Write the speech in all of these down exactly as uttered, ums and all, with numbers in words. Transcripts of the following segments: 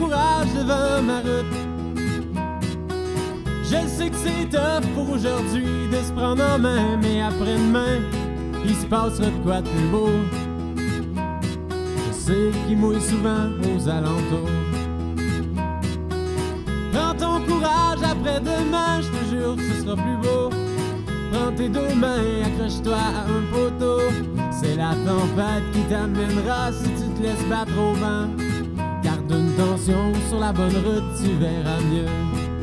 courage devant ma route. Je sais que c'est tough pour aujourd'hui de se prendre en main, mais après-demain, il se passera de quoi de plus beau. Je sais qu'il mouille souvent aux alentours. Prends ton courage après-demain, je te jure que ce sera plus beau. Prends tes deux mains, accroche-toi à un poteau. C'est la tempête qui t'amènera si tu te laisses battre au vent. Garde une tension sur la bonne route, tu verras mieux.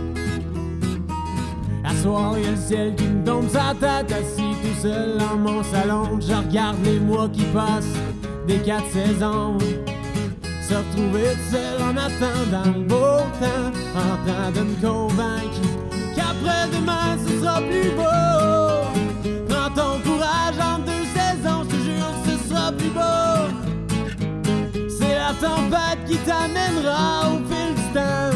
À soir, y'a le ciel qui me tombe sa tête, assis tout seul dans mon salon. Je regarde les mois qui passent, des quatre saisons. Se retrouver tout seul en attendant le beau temps, en train de me convaincre qu'après-demain ce sera plus beau. Prends ton courage en deux saisons, je te jure que ce sera plus beau. C'est la tempête qui t'amènera au fil du temps.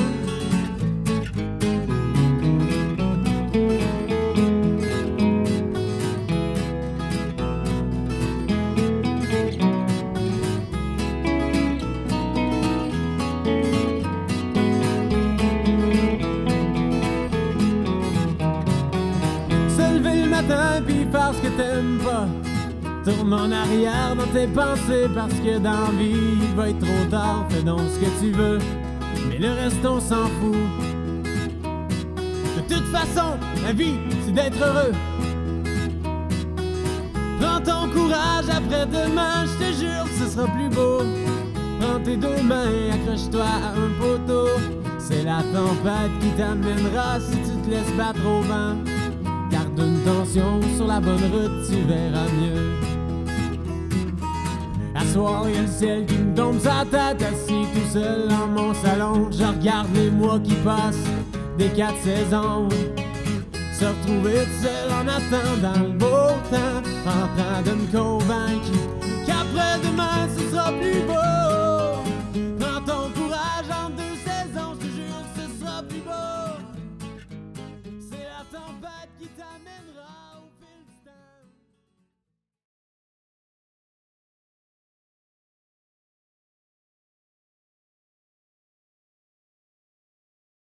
Puis faire ce que t'aimes pas. Tourne en arrière dans tes pensées, parce que dans la vie il va être trop tard. Fais donc ce que tu veux, mais le reste on s'en fout. De toute façon, la vie c'est d'être heureux. Prends ton courage après-demain, je te jure que ce sera plus beau. Prends tes deux mains, accroche-toi à un poteau. C'est la tempête qui t'amènera si tu te laisses battre au vent. Garde une tension sur la bonne route, tu verras mieux. À soir, y'a le ciel qui me tombe sa tête, assis tout seul dans mon salon. Je regarde les mois qui passent, des quatre saisons. Se retrouver tout seul en attendant le beau temps, en train de me convaincre qu'après-demain ce sera plus beau.